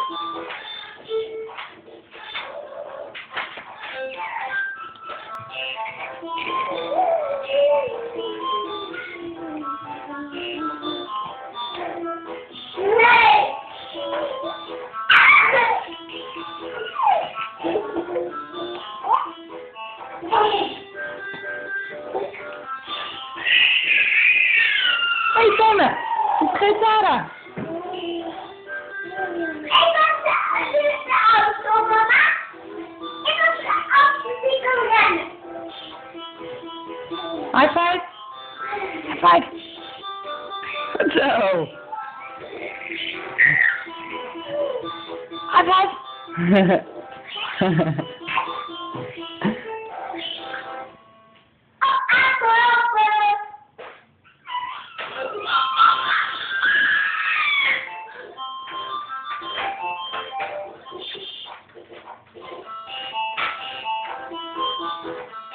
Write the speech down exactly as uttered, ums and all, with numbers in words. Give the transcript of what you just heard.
Hé Samen, het is geen Sarah. Ik was de auto, mama. Ik was de auto die kan rennen. High five. High five. Goed zo. High five. Thank you.